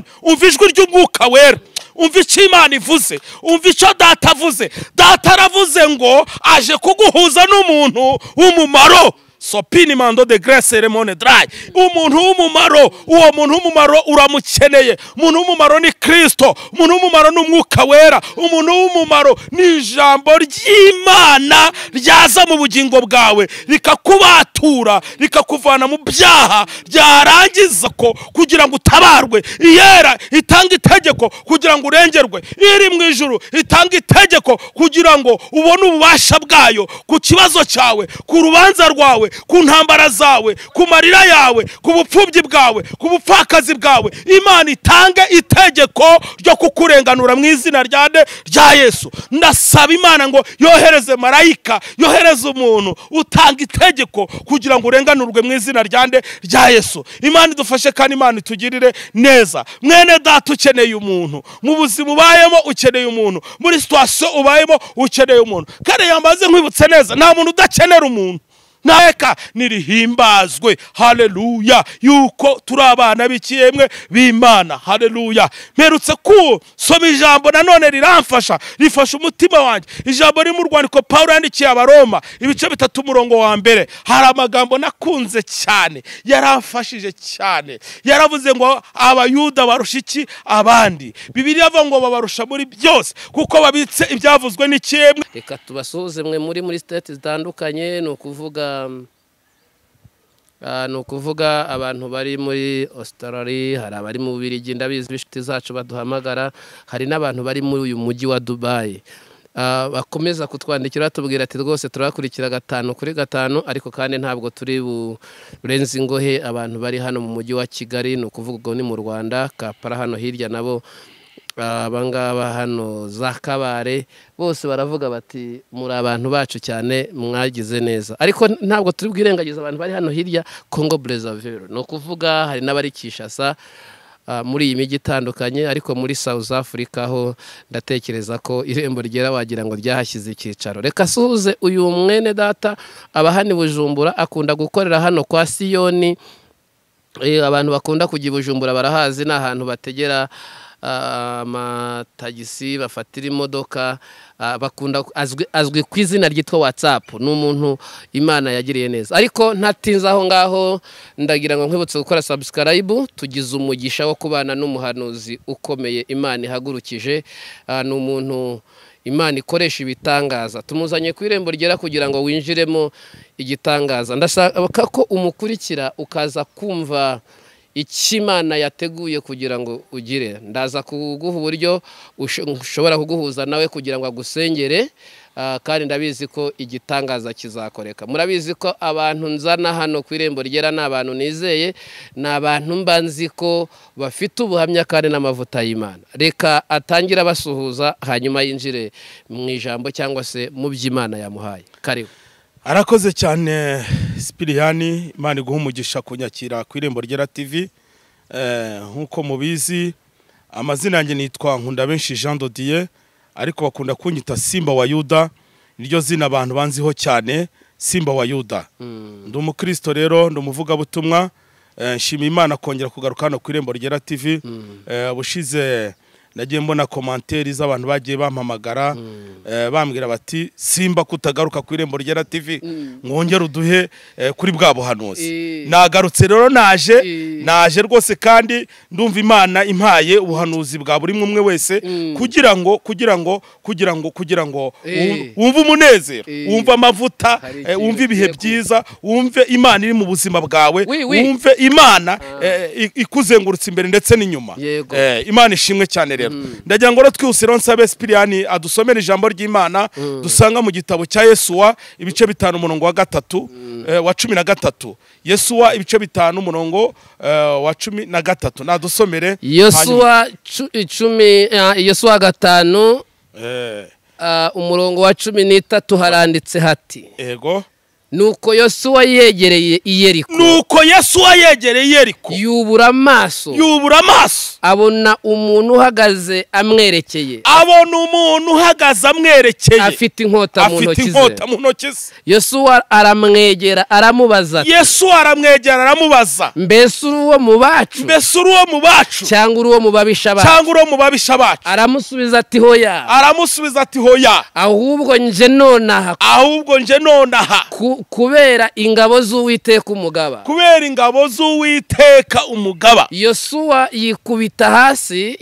umva ijwi ry'umwuka wera, umva icyo Imana ivuze, umva icyo data avuze. Data aravuze ngo aje kuguhuza n'umuntu w'umumaro. Sopini mando de grace remone dry. Umuntu w'umumaro, uwo muntu w'umumaro uramukeneye. Umuntu w'umumaro ni Kristo, umuntu w'umumaro ni umwuka wera, umuntu w'umumaro ni ijambo ry'Imana ryaza mu bugingo bwawe rikakubatura, rikakuvana mu byaha, ryarangiza ko kugira ngo utabarwe. Iyera itanga itegeko kugira ngo urengerwe, iri mu ijuru itanga itegeko kugira ngo ubone ububasha bwayo ku kibazo cyawe, ku rubanza rwawe, ku ntambara zawe, ku marira yawe, ku bupfubyi bwawe, ku bupfakazi bwawe. Imana itange itegeko ryo kukurenganura mu izina rya Yesu. Ndasaba Imana ngo yohereze marayika, yohereze umuntu utanga itegeko kugira ngo urenganurwe mu izina rya Yesu. Imana idufashe kandi Imana itugirire neza. Mwene data ukeneye umuntu, mu buzima ubayemo ukeneye umuntu, muri situation ubayemo ukeneye umuntu. Kandi yambaze nkwibutse neza, nta muntu udakenera umuntu. Naeka nirihimbazwe, haleluya, yuko turi abana b'ikiyemwe b'Imana, haleluya. Mperutse ku soma ijambo nanone riramfasha, rifasha umutima wanjye. Ijambo riri mu rwandiko Paulo yandikiye Abaroma ibice 3 umurongo wa mbere. Hari amagambo nakunze cyane, yaramfashije cyane. Yaravuze ngo abayuda barusha iki abandi. Bibiliya avuga ngo babarusha muri byose kuko babitse ibyavuzwe n'ikiyemwe. Reka tubasuhuze mwe muri state zitandukanye, no kuvuga abantu bari muri Australia, hari abari mu Bubiligi, ndabizi bishiti zacu baduhamagara, hari n'abantu bari muri uyu mujyi wa Dubai. Bakomeza kutwandikira tubwira ati rwose turakurikira 5 kuri 5, ariko kandi ntabwo turi burenze ingohe abantu bari hano mu mujyi wa Kigali, no kuvuga ngo ni mu Rwanda, Kampala hano hirya nabo abangaba hano za Kabare, bose baravuga bati muri abantu bacu cyane, mwagize neza. Ariko ntabwo turi bwirengagiza abantu bari hano hirya Congo Brazzaville, no kuvuga hari n'abari Kinshasa, muri iyi migi itandukanye. Ariko muri South Africa ho ndatekereza ko irembo ryera wagira ngo ryahashyize icyicaro. Reka suhuze uyu mwene data abahani Bujumbura, akunda gukorera hano kwa Siyoni. Abantu bakunda kujya Bujumbura barahazi, na ahantu bategera amatagisi, bafatira imodoka, bakunda azwi ku izina ryitwa WhatsApp. Ni umuntu Imana yagiriye neza. Ariko ntatinza aho ngaho, ndagira ngo nkwibutse gukora subscribe. Tugize umugisha wo kubana n'umuhanuzi ukomeye Imana ihagurukije. Ni umuntu Imana ikoresha ibitangaza. Tumuzanye ku irembo ryera kugira ngo winjiremo igitangaza. Ndashaka ko umukurikira ukaza kumva Imana yateguye kugira ngo ugire. Ndaza kuguha uburyo ushobora kuguhuza nawe kugira ngo agusengere, kandi ndabizi ko igitangaza kizakoreka. Murabizi ko abantu nzana hano ku irembo ryera n'abantu nizeye, n'abantu mbanzi ko bafite ubuhamya kandi n'amavuta y'Imana. Reka atangira basuhuza, hanyuma yinjire mu ijambo cyangwa se mu by'Imana yamuhaye. Karibu. Arakoze cyane Spiriyani, Imana iguha umugisha kunyakira ku irembo ryera TV. Nkuko mubizi, amazina yanjye nitwa Nkundabenshi Jean Dodier, ariko bakunda kunyita Simba wa Yuda. Niryo zina abantu banziho cyane, Simba wa Yuda. Ndi umukristo rero, ndi umuvuga butumwa. Nshimiye Imana kongera kugaruka hano ku irembo ryera TV. Bushize nagiye mbona commentaire z'abantu bagiye bampamagara, bambwira bati Simba kutagaruka ku irembo ryera TV, mwongera uduhe kuri bwa buhanuzi. Nagarutse rero, naje rwose, kandi ndumva Imana impaye ubuhanuzi bwa buri umwe wese kugira ngo wumve umunezero, wumve amavuta, wumve ibihe byiza, wumve Imana iri mu buzima bwawe, wumve Imana ikuzengurutse imbere ndetse n'inyuma. Imana ishimwe cyane rero. Ndagira ngo twihuse nsabe Spiriyani adusomera ijambo ry'Imana dusanga mu gitabo cya Yesuwa ibice 5 umurongo wa 13. Yesuwa ibice 5 umurongo wa 13. Nadusomere Yesuwa 5 umurongo wa 13 haranditse hati. Ego. nuko Yosuwa yegereye Yeriko yubura amaso abona umuntu uhagaze amwerekeye afite inkota mu ntoki ze. Yosuwa aramwegera aramubaza mbese uri uwo mu bacu cyangwa uri uwo mu babisha bacu? Aramusubiza ati hoya, ahubwo nje nonaha kubera ingabo z'Uwiteka umugaba. Yosuwa yikubita hasi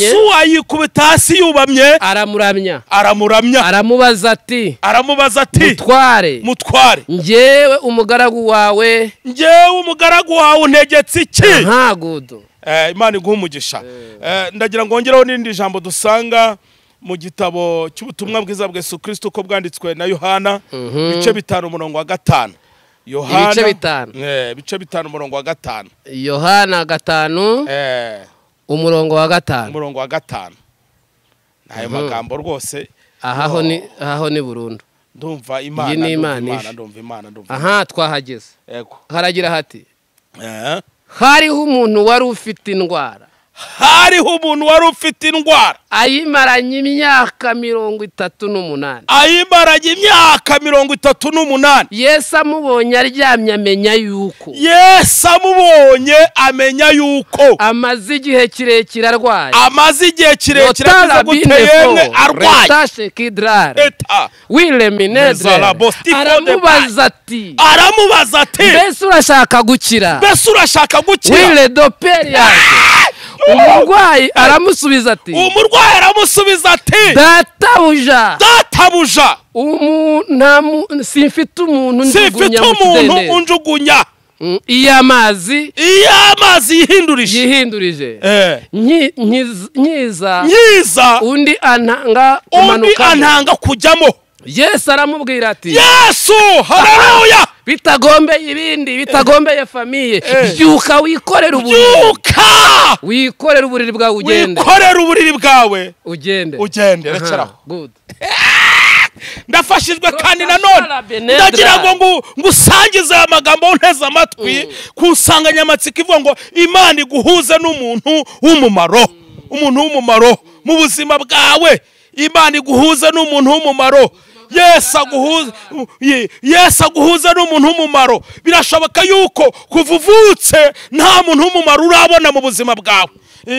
yubamye aramuramya aramubaza ati mutware, njyewe umugaragu wawe ntegetse iki? Ntagudo. Imana iguha umugisha. Ndagira ngo ngeraho n'indi jambo dusanga mu gitabo cy'ubutumwa bwiza bwa Yesu Kristo uko bwanditswe na Yohana bice 5 umurongo wa 5. Bice 5 umurongo wa 5. Yohana 5 umurongo wa 5. Nayo magambo rwose aho ni burundu. Ndumva Imana. Aha twahageze. Haragira hati hariho umuntu wari ufite indwara ayimaranye imyaka 38. Yesu amubonye aryamye amenya yuko amaze igihe kirekire arwaye. Aramubaza ati mbese urashaka gukira? Umurwayi aramusubiza ati databuja simfite umuntu unjugunya iyo amazi yihindurije nyiza undi antanga kujyamo. Yesu aramubwira ati haleluya, bitagombeye famiye, byuka wikorera uburiri bwawe ugende. Rekeraho. Ndafashijwe kandi nanone ndagira ngo ngusangize amagambo unteze amatwi kusanganyamatsiko ivuga ngo Imana iguhuze n'umuntu w'umumaro mu buzima bwawe. Imana iguhuze n'umuntu w'umumaro. Yesu aguhuza n'umuntu w'umumaro. Birashoboka yuko kuvuvutse nta muntu w'umumaro urabona mu buzima bwawe.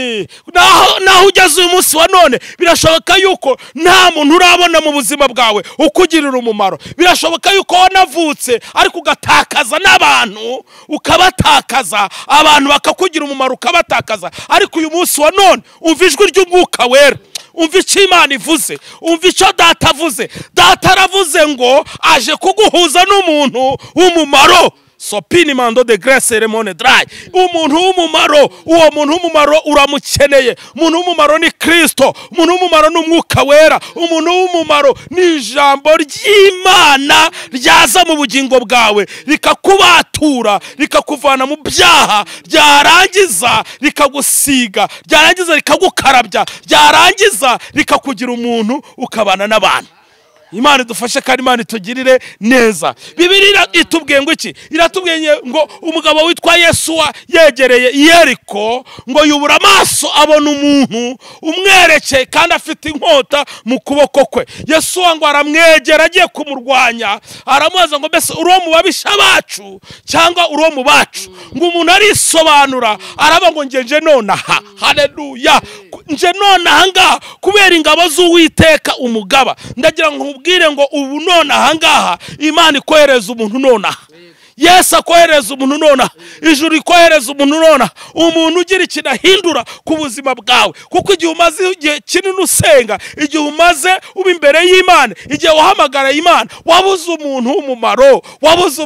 Naho ugeze uyu munsi wa none birashoboka yuko nta muntu urabona mu buzima bwawe ukugirira umumaro. Birashoboka yuko wanavutse ariko ugatakaza n'abantu, ukabatakaza abantu bakakugira umumaro ukabatakaza. Ariko uyu munsi wa none umva ijwi ry'Umwuka Wera, umva icyo Imana ivuze, umva icyo Data avuze. Data aravuze ngo aje kuguhuza n'umuntu w'umumaro. Sopini mando de grace remone dry. Umuntu w'umumaro, uwo muntu w'umumaro uramukeneye. Umuntu w'umumaro ni Kristo, umuntu w'umumaro ni Umwuka Wera, umuntu w'umumaro ni ijambo ry'Imana ryaza mu bugingo bwawe rikakubatura, rikakuvana mu byaha, ryarangiza rikagusiga, ryarangiza rikagukarabya, ryarangiza rikakugira umuntu ukabana n'abantu. Imana idufashe kandi Imana itugirire neza. Bibiliya itubwiye ngo iki? Iratubwiye ngo umugabo witwa Yesuwa yegereye Yeriko ngo yubura amaso abona umuntu umwerekeye kandi afite inkota mu kuboko kwe. Yesuwa ngo aramwegera agiye kumurwanya, aramubaza ngo mbese uri uwo mu babisha bacu cyangwa uri uwo mu bacu? Ngo umuntu arisobanura araba ngo nje nonaha. Haleluya. Nje nonaha ngaha kubera ingabo z'Uwiteka umugaba. Ndagira ngo ubwire ngo ubu nonaha ngaha Imana ikohereza umuntu nonaha. Yesu akohereza umuntu nonaha. Ijuru ikohereza umuntu nonaha. Umuntu ugira ikintu ahindura ku buzima bwawe. Kuko igihe umaze igihe kinini usenga, igihe umaze uba imbere y'Imana, igihe wahamagara Imana, wabuze umuntu w'umumaro, wabuze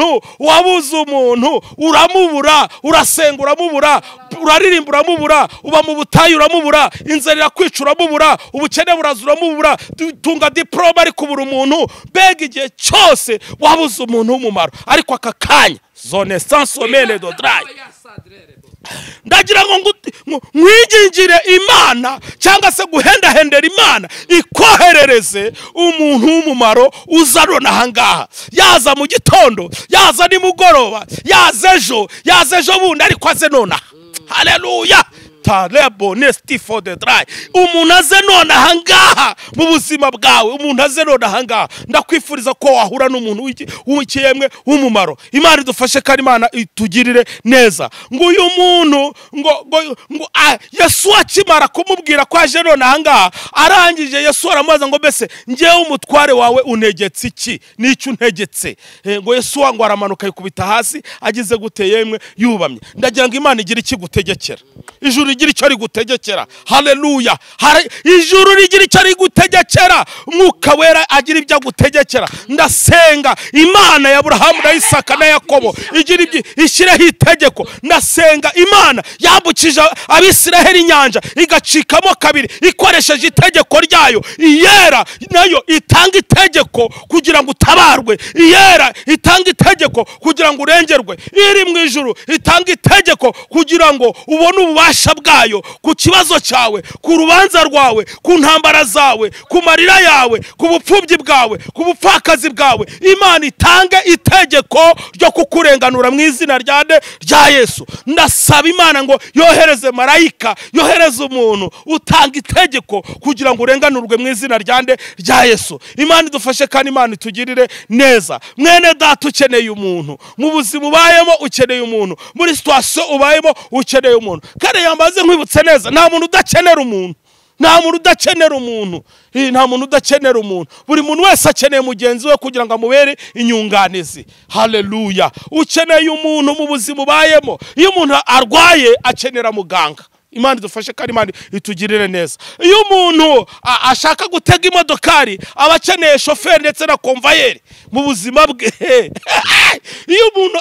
umuntu uramubura, urasenga uramubura, uraririmba uramubura, uba mu butayu uramubura, inzara irakwica uramubura, ubukene buraza uramubura, tunga diploma ari kubura umuntu. Mbega igihe cyose wabuze umuntu w'umumaro. Ariko aka kanya zone sans sommeil de dry ndagira ngo mwigingire Imana cyangwa se guhendahendera Imana ikoherereze umuntu w'umumaro uzarona ahangaha, yaza mu gitondo, yaza nimugoroba, yaza ejo bundi, ariko aze nonaha. Haleluya. Tarebo nesti for the dry. Umuntu aze none ahangaha mu buzima bwawe, umuntu aze none ahangaha. Ndakwifuriza ko wahura n'umuntu w'ikiyemwe w'umumaro. Imana idufashe kandi Imana itugirire neza. Ngo uyu muntu ngo Yesu akimara kumubwira ko aje none ahangaha, arangije Yesu aramubaza ngo mbese ngewe umutware wawe untegetse iki? N'icyo untegetse? Ngo Yesu ngo aramanuka yikubita hasi, agize gute yemwe yubamye. Ndagira ngo Imana igire iki gutegekera. Ijuru rigira icyo rigutegekera. Haleluya. Ijuru rigira icyo rigutegekera, Mwuka Wera agira ibyo agutegekera. Ndasenga Imana ya Abrahamu na Isaka na Yakobo igira ishyireho itegeko. Ndasenga Imana yambukije Abisiraheli inyanja igacikamo kabiri ikoresheje itegeko ryayo. Iyera nayo itanga itegeko kugira ngo utabarwe. Iyera itanga itegeko kugira ngo urengerwe. Iri mu ijuru itanga itegeko kugira ngo ubone ububasha bwayo ku kibazo cyawe, ku rubanza rwawe, ku ntambara zawe, ku marira yawe, ku bupfubyi bwawe, ku bupfakazi bwawe. Imana itange itegeko ryo kukurenganura mu izina rya Yesu. Ndasaba Imana ngo yohereze marayika, yohereze umuntu utanga itegeko kugira ngo urenganurwe mu izina rya Yesu. Imana idufashe kandi Imana itugirire neza. Mwene data ukeneye umuntu, mu buzima ubayemo ukeneye umuntu, muri situation ubayemo ukeneye umuntu. Kare yambaze nkwibutse neza, nta muntu udakenera umuntu. Nta muntu udakenera umuntu. Nta muntu udakenera umuntu. Buri muntu wese akeneye mugenzi we kugira ngo amubere inyunganizi. Haleluya. Ukeneye umuntu mu buzima ubayemo. Iyo umuntu arwaye akenera muganga. Imana idufashe kandi Imana itugirire neza. Iyo umuntu ashaka gutega imodokari abakeneye shoferi ndetse na konvayeri mu buzima bwe. Iyo umuntu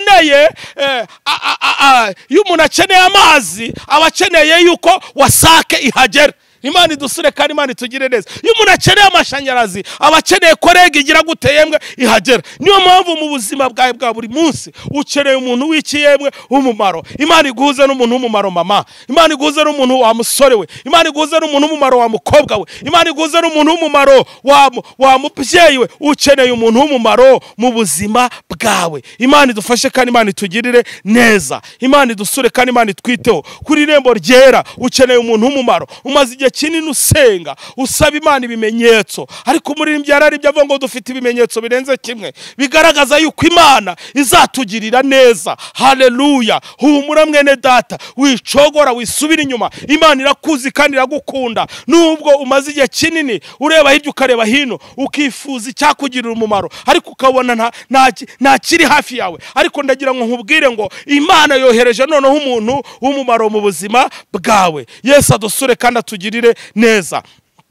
akeneye amazi abakeneye yuko wasake ihagera. Imana idusure kandi Imana itugire neza. Iyo umuntu akeneye amashanyarazi abakeneye korega igira guteyemwe ihagera. Niyo mpamvu mu buzima bwawe bwa buri munsi ukeneye umuntu w'ikiyemwe w'umumaro. Imana iguhuze n'umuntu w'umumaro mama. Imana iguhuze n'umuntu wa musore we. Imana iguhuze n'umuntu w'umumaro wa mukobwa we. Imana iguhuze n'umuntu w'umumaro wa mubyeyi we. Ukeneye umuntu w'umumaro mu buzima bwawe. Imana idufashe kandi Imana itugirire neza. Imana idusure kandi Imana itwiteho. Kuri irembo ryera ukeneye umuntu w'umumaro. Umaze igihe kinini usenga usaba Imana ibimenyetso, ariko muri imbyara byo avuga ngo dufite ibimenyetso birenze kimwe bigaragaza yuko Imana izatugirira neza. Haleluya. Humura mwene data, wicogora wisubira inyuma. Imana irakuzi kandi iragukunda. Nubwo umaze igihe kinini ureba hirya ukareba hino ukifuza icyakugirira umumaro, ariko ukabona nta kiri hafi yawe, ariko ndagira ngo nkubwire ngo Imana yohereje noneho umuntu w'umumaro mu buzima bwawe. Yesu adusure kandi atugirire neza.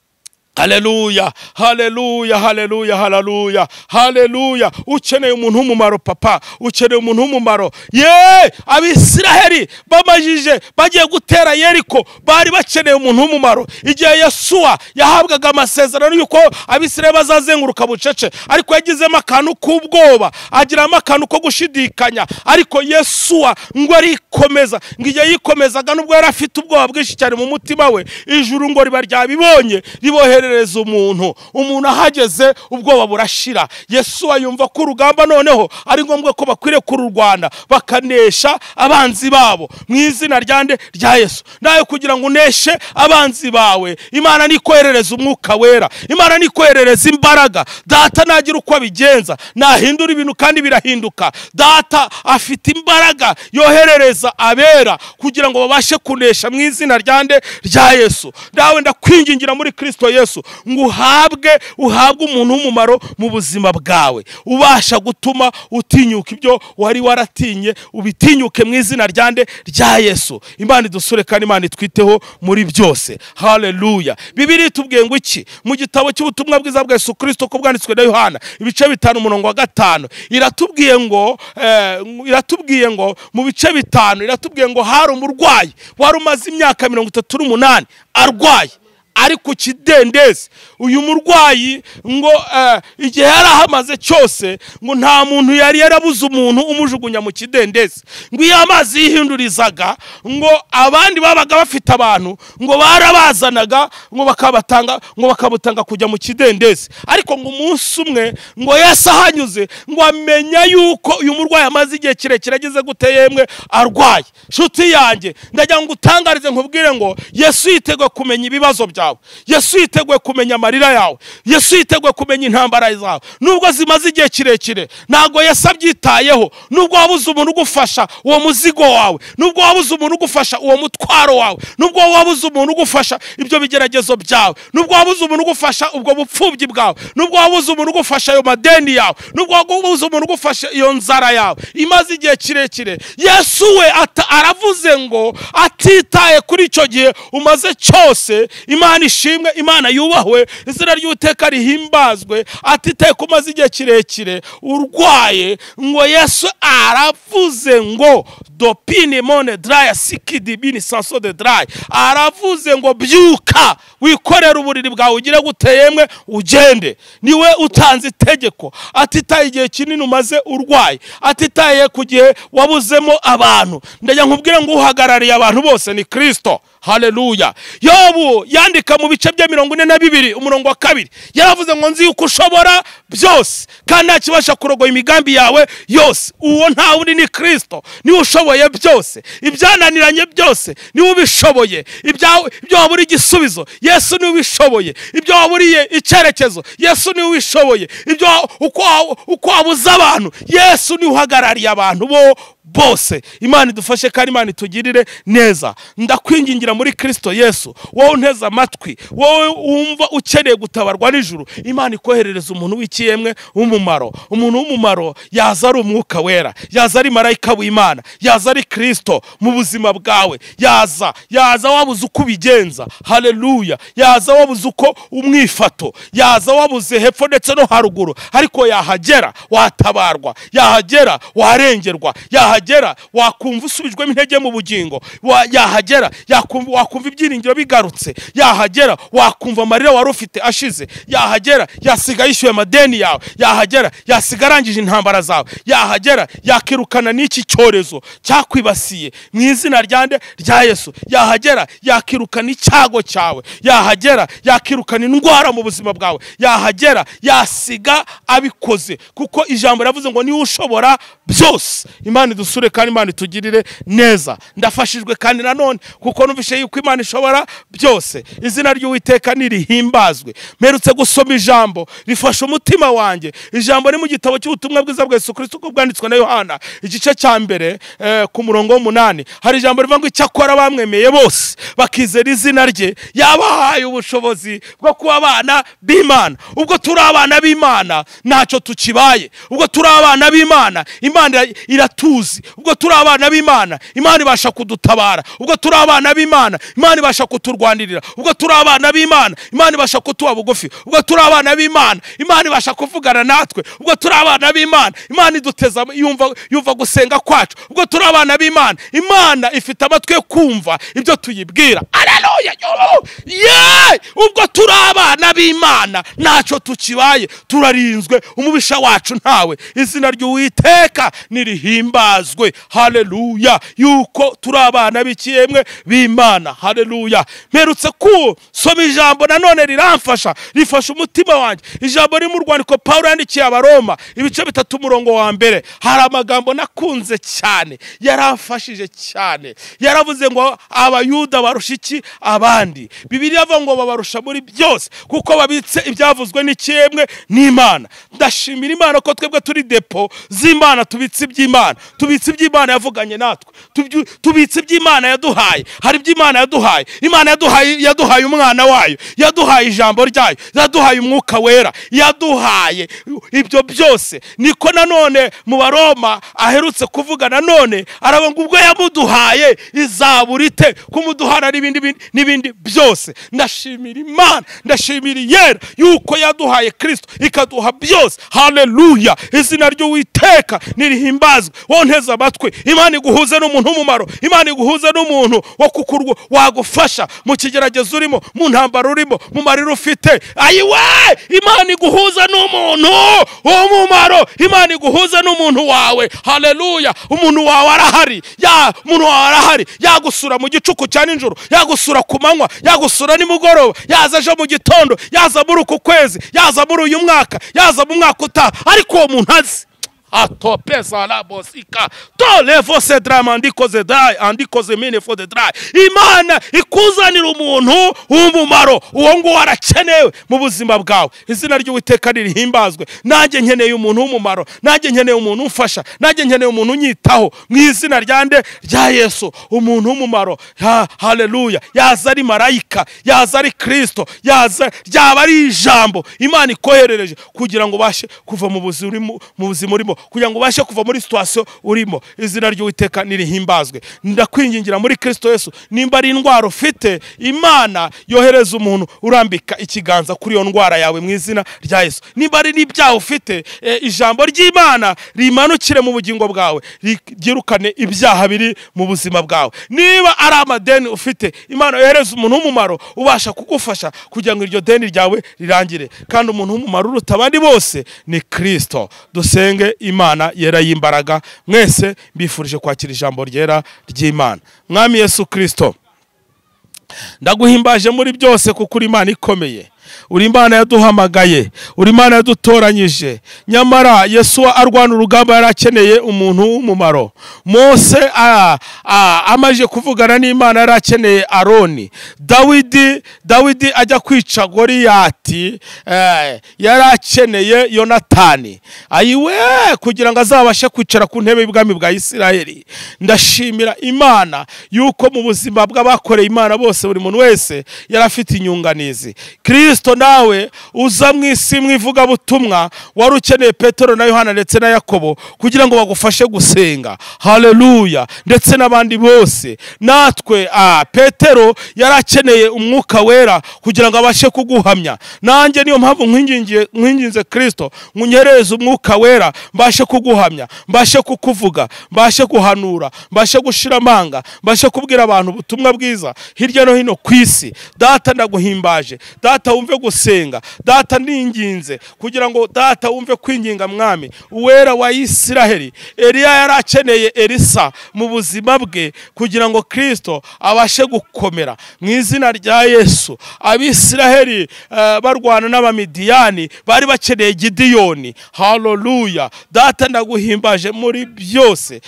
Haleluya, haleluya, haleluya, haleluya, haleluya. Ukeneye umuntu w'umumaro papa, ukeneye umuntu w'umumaro. Abisiraheli bamajije bagiye gutera Yeriko, bari bakeneye umuntu w'umumaro. Igihe Yesuwa yahabwaga amasezerano yuko Abisiraheli bazazenguruka bucece, ariko yagizemo akantu k'ubwoba, agiramo akantu ko gushidikanya. Ariko Yesuwa ngo arikomeza, ngo igihe yikomezaga nubwo yari afite ubwoba bwinshi cyane mu mutima we, ijuru ngo riba ryabibonye riboherereza umuntu ahageze ubwoba burashira. Yesuwa yumva ko urugamba noneho ari ngombwa ko bakwiriye kururwana bakanesha abanzi babo mu izina rya Yesu. Nayo kugira ngo uneshe abanzi bawe, Imana nikoherereza Umwuka Wera, Imana nikoherereza imbaraga. Data nagira uko abigenza, nahindura ibintu kandi birahinduka. Data afite imbaraga yoherereza abera kugira ngo babashe kunesha mu izina rya Yesu. Nawe ndakwingingira muri Kristo Yesu ngo uhabwe umuntu w'umumaro mu buzima bwawe, ubasha gutuma utinyuka ibyo wari waratinye, ubitinyuke mu izina rya Yesu. Imana idusure kandi Imana itwiteho muri byose. Haleluya. Bibiliya itubwiye ngo iki mu gitabo cy'ubutumwa bwiza bwa Yesu Kristo ko bwanditswe na Yohana ibice 5:5 iratubwiye ngo mu bice 5 iratubwiye ngo hari umurwayi wari umaze imyaka 38 arwaye, ari ku kidendezi. Uyu murwayi ngo igihe yari ahamaze cyose ngo nta muntu yari yarabuze umuntu umujugunya mu kidendezi, ngo iyo amazi yihindurizaga ngo abandi babaga bafite abantu ngo barabazanaga ngo bakabutanga kujya mu kidendezi. Ariko ngo umunsi umwe ngo Yesu ahanyuze ngo amenya yuko uyu murwayi amaze igihe kirekire ageze gute yemwe arwaye. Nshuti yanjye, ndagira ngo utangarize nkubwire ngo Yesu yiteguye kumenya ibibazo byawe, Yesu yiteguye kumenya amarira yawe, Yesu yiteguye kumenya intambara zawe nubwo zimaze igihe kirekire. Ntabwo Yesu abyitayeho. Nubwo wabuze umuntu ugufasha uwo muzigo wawe, nubwo wabuze umuntu ugufasha uwo mutwaro wawe, nubwo wabuze umuntu ugufasha ibyo bigeragezo byawe, nubwo wabuze umuntu ugufasha ubwo bupfubyi bwawe, nubwo wabuze umuntu ugufasha ayo madeni yawe, nubwo wabuze umuntu ugufasha iyo nzara yawe imaze igihe kirekire, Yesu we aravuze ngo atitaye kuri icyo gihe umaze cyose. Imana ishimwe, Imana yubahwe, izina ry'Uwiteka rihimbazwe. Atitaye ku maze igihe kirekire urwaye, ngo Yesu aravuze ngo dopine mone draya sikidi bini sanso de dry. Aravuze ngo byuka wikorera uburiri bwawe ugire guteyemwe ugende. Niwe utanze itegeko. Atitaye igihe kinini umaze urwaye, atitaye ku gihe wabuzemo abantu. Ndajya nkubwire ngo uhagarariye abantu bose ni Kristo. Haleluya. Yobu yandika mu bice bya 42 umurongo wa 2 yaravuze ngo nzi yuko ushobora byose kandi nta kibasha kurogoya imigambi yawe yose. Uwo nta wundi ni Kristo. Ni ushoboye byose, ibyananiranye byose ni ubishoboye. Ibyo waburi igisubizo Yesu ni ubishoboye. Ibyo waburiye icyerekezo Yesu ni ubishoboye. Ibyo uko wabuza abantu Yesu ni uhagarariye abantu bose. Imana idufashe kandi Imana itugirire neza. Ndakwingingira muri Kristo Yesu, wowe unteze amatwi, wowe wumva ukeneye gutabarwa n'ijuru, Imana ikoherereza umuntu w'ikiyemwe w'umumaro. Umuntu w'umumaro yaza ari umwuka wera, yaza ari marayika w'Imana, yaza ari Kristo mu buzima bwawe. Yaza wabuze uko ubigenza. Haleluya. Yaza wabuze uko umwifato, yaza wabuze hepfo ndetse no haruguru, ariko yahagera watabarwa, yahagera warengerwa, yahagera wakumva usubijwemo intege mu bugingo, yahagera wakumva ibyiringiro bigarutse, yahagera wakumva amarira wari ufite ashize, yahagera yasiga yishyuye amadeni yawe, yahagera yasiga arangije intambara zawe, yahagera yakirukana n'iki cyorezo cyakwibasiye mu izina rya Yesu, yahagera yakirukana icyago cyawe, yahagera yakirukana indwara mu buzima bwawe, yahagera yasiga abikoze, kuko ijambo riravuze ngo niwe ushobora byose. Imana idusure kandi Imana itugirire neza. Ndafashijwe kandi nanone kuko numvishe yuko Imana ishobora byose. Izina ry'Uwiteka nirihimbazwe. Mperutse gusoma ijambo rifasha umutima wanjye. Ijambo ni mu gitabo cy'ubutumwa bwiza bwa Yesu Kristo uko bwanditswe na Yohana igice cya mbere ku murongo w'8. Hari ijambo rivuga ngo icyakora bamwemeye bose bakizera izina rye yabahaye ubushobozi bwo kuba abana b'Imana. Ubwo turi abana b'Imana ntacyo tukibaye. Ubwo turi abana b'Imana Imana iratuzi. Ubwo turi abana b'Imana Imana ibasha kudutabara. Ubwo turi abana b'Imana Imana ibasha kuturwanirira. Ubwo turi abana b'Imana Imana ibasha kutuba bugufi. Ubwo turi abana b'Imana Imana ibasha kuvugana natwe. Ubwo turi abana b'Imana Imana iduteza yumva gusenga kwacu. Ubwo turi abana b'Imana Imana ifite amatwi yo kumva ibyo tuyibwira. Haleluya. Ubwo turi abana b'Imana ntacyo tukibaye, turarinzwe, umubisha wacu ntawe. Izina ry'Uwiteka nirihimbazwe. Haleluya. Yuko turi abana b'ikiyemwe b'Imana. Haleluya. Mperutse soma ijambo nanone riramfasha, rifasha umutima wanjye. Ijambo riri mu rwandiko Pawulo yandikiye Abaroma ibice 3 umurongo wa 1. Hari amagambo nakunze cyane, yaramfashije cyane. Yaravuze ngo abayuda barusha iki abandi. Bibiliya avuga ngo babarusha muri byose kuko babitse ibyavuzwe n'ikiyemwe n'Imana. Ndashimira Imana ko twebwe turi depo z'Imana, tubitse iby'Imana, tubitse iby'Imana yavuganye natwe, tubitse iby'Imana yaduhaye. Hari iby'Imana yaduhaye. Imana yaduhaye umwana wayo, yaduhaye ijambo ryayo, yaduhaye umwuka wera, yaduhaye ibyo byose. Niko nanone mu Baroma aherutse kuvuga nanone aravuga ngo ubwo yamuduhaye izaburite kumuduhara n'ibindi byose. Ndashimira Imana, ndashimira yera yuko yaduhaye Kristo ikaduha byose. Haleluya. Izina ry'Uwiteka nirihimbazwe. Wonte unteze amatwi, Imana iguhuze n'umuntu w'umumaro, Imana iguhuze n'umuntu wo kukurwa wagufasha mu kigeragezo urimo, mu ntambara urimo, mu marira ufite. Ayiwe, Imana iguhuza n'umuntu w'umumaro, Imana iguhuza n'umuntu wawe. Haleluya. Umuntu wawe arahari, umuntu wawe arahari, yagusura mu gicuku cya nijoro, yagusura ku manywa, yagusura nimugoroba, yaza ejo mu gitondo, yaza muri uku kwezi, yaza muri uyu mwaka, yaza mu mwaka utaha, ariko uwo muntu azi atopesa la bosika to levo se drama ndikoze dry andikoze mine for the dry. Imana ikuzanira umuntu w'umumaro, uwo ngo arakenewe mu buzima bwawe. Izina ry'Uwiteka rihimbazwe. Nanjye nkeneye umuntu w'umumaro, nanjye nkeneye umuntu umfasha, nanjye nkeneye umuntu unyitaho mu izina ryande rya Yesu. Umuntu w'umumaro, haleluya, yaza ari marayika, yaza ari Kristo, yaza ryaba ari ijambo Imana ikoherereje kugira ngo bashe kuva mu buzima urimo, kugira ngo bashe kuva muri situation urimo. Izina ry'Uwiteka nirihimbazwe. Ndakwingingira muri Kristo Yesu, nimba ari indwara ufite, Imana yohereza umuntu urambika ikiganza kuri iyo ndwara yawe mu izina rya Yesu. Nimba ari n'ibyaha ufite, ijambo ry'Imana rimanukire mu bugingo bwawe, ryirukane ibyaha biri mu buzima bwawe. Niba ari amadeni ufite, Imana yohereza umuntu w'umumaro ubasha kugufasha kugira ngo iryo deni ryawe rirangire. Kandi umuntu w'umumaro uruta abandi bose ni Kristo. Dusenge Imana yera y'imbaraga. Mwese mbifurije kwakira ijambo ryera ry'Imana. Mwami Yesu Kristo, ndaguhimbaje muri byose kuko uri Imana ikomeye. Uri Imana yaduhamagaye, uri Imana yadutoranyije. Nyamara Yesu arwana urugamba yarakeneye umuntu w'umumaro. Mose amaje kuvugana n'Imana yarakeneye Aroni. Dawidi ajya kwica Goliyati, yarakeneye Yonatani. Ayiwe, kugira ngo azabashe kwicara ku ntebe y'ubwami bwa Isirayeli. Ndashimira Imana yuko mu buzima bw'abakoreye Imana bose buri muntu wese yarafite inyunganizi. Kristo nawe uza mu isi mwivuga butumwa, wari ukeneye Petero na Yohana ndetse na Yakobo kugira ngo bagufashe gusenga. Haleluya. Ndetse n'abandi bose. Natwe Petero yarakeneye umwuka wera kugira ngo abashe kuguhamya. Nanjye niyo mpamvu nkwinginze Kristo, nkunyereze umwuka wera, mbashe kuguhamya, mbashe kukuvuga, mbashe guhanura, mbashe gushira amanga, mbashe kubwira abantu ubutumwa bwiza hirya no hino ku isi. Data ndaguhimbaje, data wumve gusenga, data ndinginze kugira ngo data wumve kwinginga Mwami uwera wa Isiraheli. Eliya yarakeneye Elisa mu buzima bwe kugira ngo Kristo abashe gukomera mu izina rya Yesu. Abisiraheli barwana n'Abamidiyani bari bakeneye Gideyoni. Haleluya. Data ndaguhimbaje muri byose.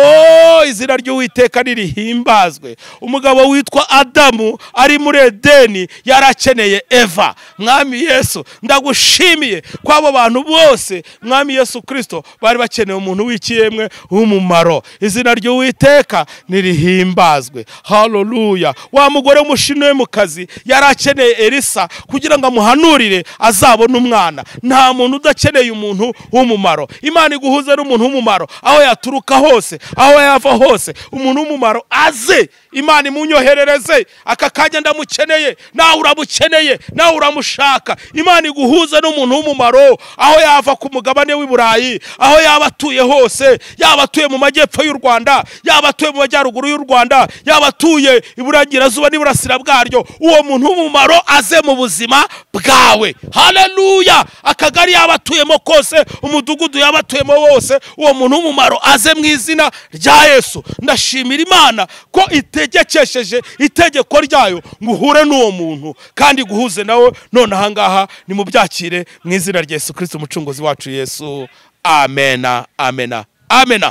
Izina ry'Uwiteka ririhimbazwe. Umugabo witwa Adamu ari muri Edeni yarakeneye Eva. Mwami Yesu, ndagushimiye kwa abo bantu bose Mwami Yesu Kristo bari bakeneye umuntu w'ikiyemwe w'umumaro. Izina ry'Uwiteka nirihimbazwe. Haleluya. Wa mugore w'umushino we mu kazi yarakeneye Elisa kugira ngo amuhanurire azabone umwana. Nta muntu udakeneye umuntu w'umumaro. Imana iguhuze n'umuntu w'umumaro aho yaturuka hose, aho yava hose. Umuntu w'umumaro aze, Imana imunyoherereze. Aka kanya ndamukeneye, nawe uramukeneye, nawe uramushaka. Imana iguhuza n'umuntu w'umumaro aho yava ku mugabane w'i Burayi, aho yaba atuye hose, yaba atuye mu majyepfo y'u Rwanda, yaba atuye mu majyaruguru y'u Rwanda, yaba atuye iburengerazuba n'iburasira bwaryo. Uwo muntu w'umumaro aze mu buzima bwawe. Haleluya. Akagari yaba atuyemo kose, umudugudu yaba atuyemo wose, uwo muntu w'umumaro aze mu izina rya Yesu. Ndashimira Imana ko itegekesheje itegeko ryayo nguhure n'uwo muntu kandi guhuze nawe none ahangaha. ni mu byakire mu izina rya Yesu Kristo umucunguzi wacu Yesu. Amena, amena, amena.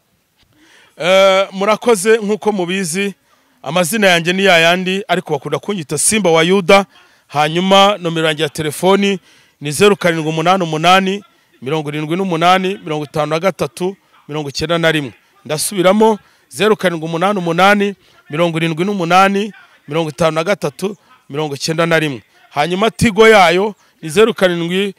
Murakoze. Nkuko mubizi amazina yanjye ni yayandi, ariko bakunda kunyita Simba wa Yuda. Hanyuma nomero yanjye ya telefoni ni 0788 78 53 91. Ndasubiramo 0788 78 53 91. Hanyuma Tigo yayo ni 0728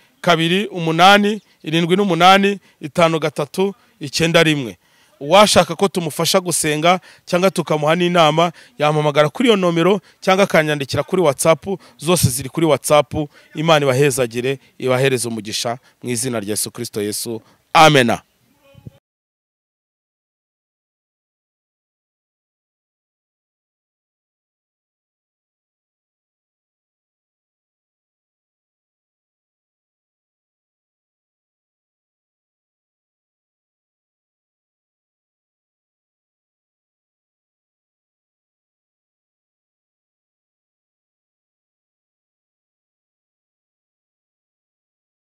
78 53 91. Uwashaka ko tumufasha gusenga cyangwa tukamuha n'inama yampamagara kuri iyo nomero cyangwa akanyandikira kuri WhatsApp. Zose ziri kuri WhatsApp. Imana ibahezagire, ibahereze umugisha mu izina rya Yesu Kristo Yesu. Amena.